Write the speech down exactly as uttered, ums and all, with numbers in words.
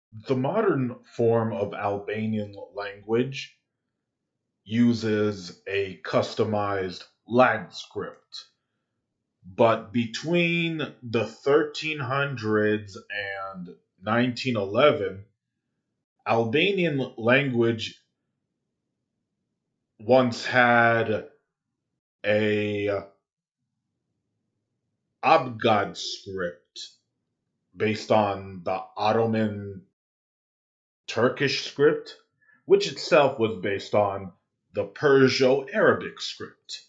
The modern form of Albanian language uses a customized lag script, but between the thirteen hundreds and nineteen eleven, Albanian language once had a Abjad script based on the Ottoman Turkish script, which itself was based on the Perso-Arabic script.